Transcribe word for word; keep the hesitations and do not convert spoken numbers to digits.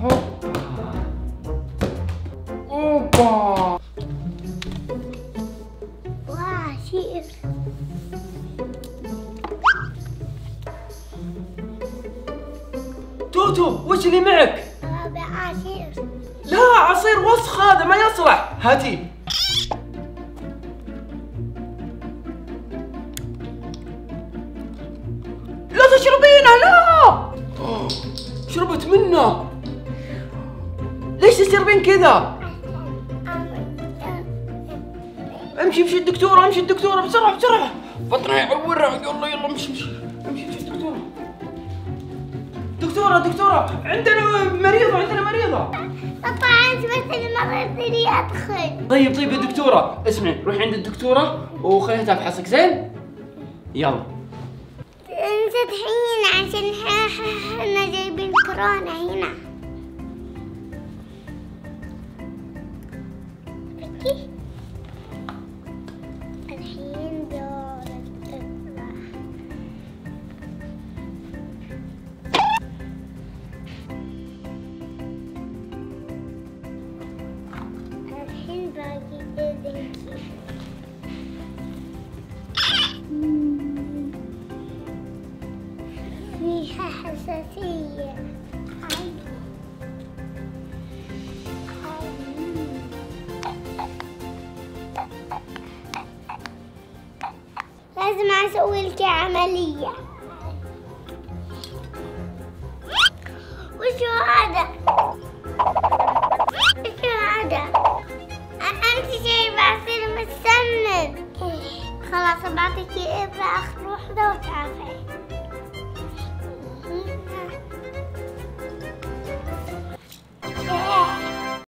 اوبا. وعصير. توتو وش اللي معك؟ عصير. لا عصير وسخ هذا ما يصلح. هاتي. لا تشربينه لا. أوه. شربت منه. ليش تشربين كذا؟ امشي امشي الدكتورة امشي الدكتورة بسرعة بسرعة. بطنها يعورها. يلا يلا امشي امشي امشي امشي الدكتورة. دكتورة دكتورة عندنا مريضة عندنا مريضة. بابا انت بس اللي ما تبيني ادخل. طيب طيب يا دكتورة اسمعي روحي عند الدكتورة وخليها تفحصك زين؟ يلا. انت الحين عشان احنا جايبين كورونا هنا. بكي الحين دور الطفلة. الحين باقي اذنكي. فيها حساسية. لازم اسوي لك عملية. وشو هذا؟ وشو هذا؟ انت جايبة عصير متسمم. خلاص بعطيكي ابرة اخر وحدة وتعافي.